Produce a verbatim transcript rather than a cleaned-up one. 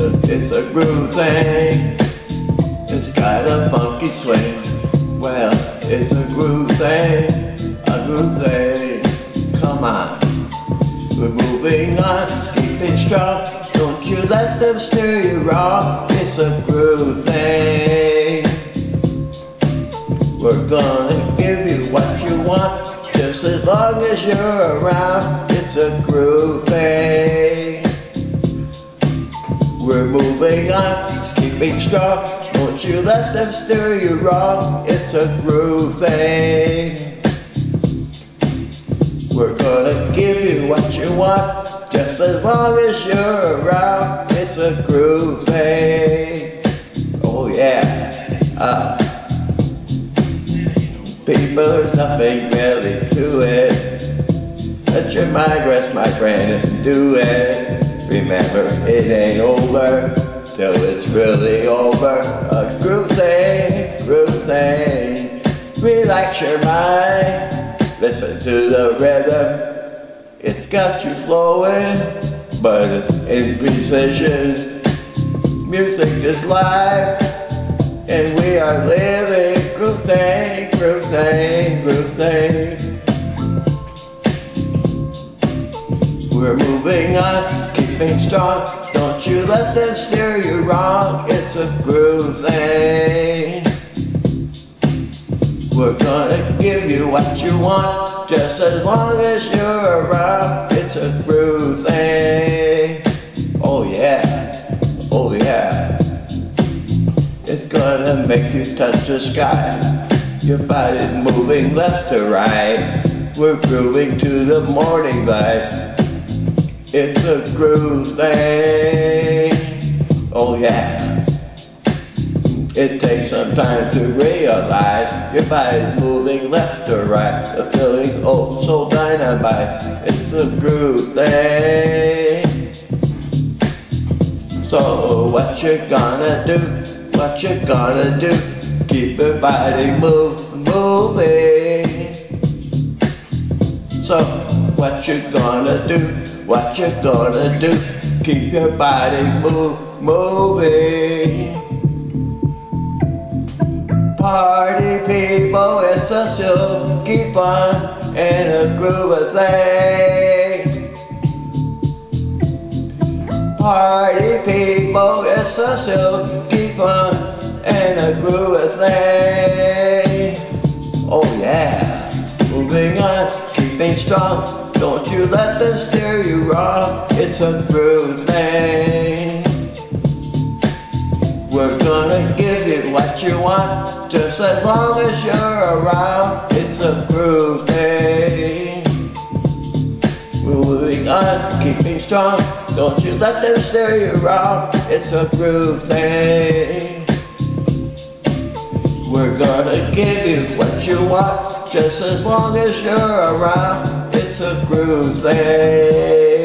a, it's a groove thing. It's got a funky swing. Well, it's a groove thing, a groove thing. Come on, we're moving on, keep it strong. Don't you let them steer you wrong. It's a groove thing. We're gonna give you what you want, just as long as you're around. It's a groove thing. We're moving on, keeping strong. Don't you let them steer you wrong. It's a groove thing. We're gonna give you what you want, just as long as you're around. It's a groove thing. Oh yeah. Uh. People, there's nothing really to it. Let your mind rest, my friend, and do it. Remember, it ain't over till it's really over. A groove thing, groove thing. Relax your mind. Listen to the rhythm. It's got you flowing, but it's in precision. Music is live, and we are living. Groove thing, groove thing, groove thing. We're moving on, keeping strong. Don't you let them steer you wrong. It's a groove thing. We're gonna give you what you want, just as long as you're around. It's a groove thing. Oh yeah, oh yeah. It's gonna make you touch the sky. Your body's moving left to right. We're grooving to the morning light. It's a groove thing. Oh yeah. It takes some time to realize your body's moving left to right. The feeling's oh so dynamite. It's a groove thing. So what you gonna do? What you gonna do? Keep your body move, moving. So what you gonna do? What you gonna do? Keep your body move, moving. Party people, it's a silky fun and a groove thing. Party people, it's a silky fun and a groove thing. Oh yeah, moving on, keeping strong. Don't you let them steer you wrong. It's a groove thing. We're gonna give you what you want, just as long as you're around. It's a groove thing. We're moving on, keeping strong. Don't you let them steer you wrong. It's a groove thing. We're gonna give you what you want, just as long as you're around. It's a groove thing.